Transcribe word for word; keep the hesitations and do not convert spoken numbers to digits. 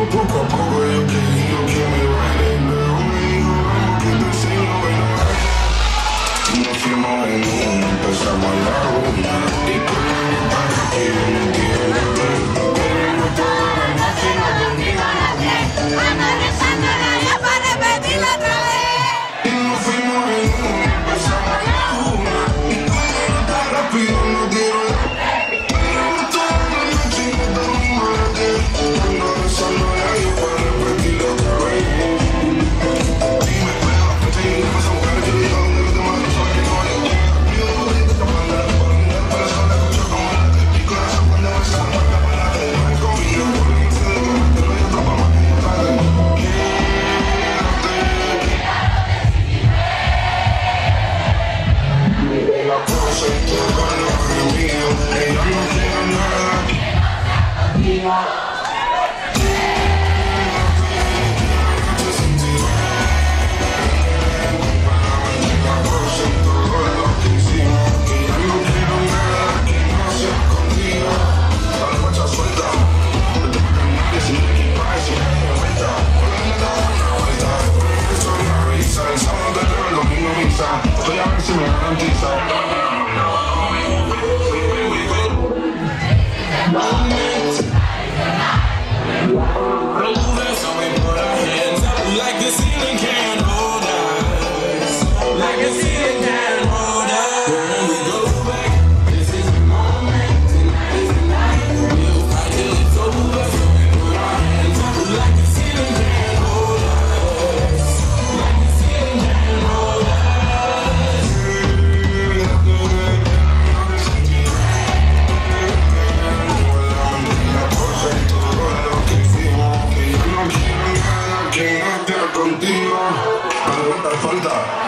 poco a poco yo que digo que me vale. Luego me dijo, vamos que te enseño a bailar. Y nos fuimos en una, empezamos a la una. Y corremos para que yo no quiero volver. Corremos toda la noche y no dormimos a las diez. Ando rezándola ya para repetirla otra vez. Y nos fuimos en una, empezamos a la una. Y corremos tan rápido no quiero volver. Corremos toda la noche y no dormimos a las diez. Ando rezándola ya para repetirla otra vez. Dime, pero, te digo que pasa a buscar, yo digo donde los demás no saben que no hay. Yo digo que te manda por mi lado, para sola escucho como late. Mi corazón cuando me sale marca para late. No es conmigo, por mí se de que te lo doy otra pa' más que yo tarde. Quédate. La cosa y todo lo que es mío. Ella no quiere nada. Estoy a ver si me garantiza. Like the ceiling can't hold us. Like the ceiling can't hold us. When we go back, this is the moment. Tonight is the night. We'll fight till it's over. So we put our hands up. Like the ceiling can't hold us. Like the ceiling can't hold us. Que no quiero contigo, me falta.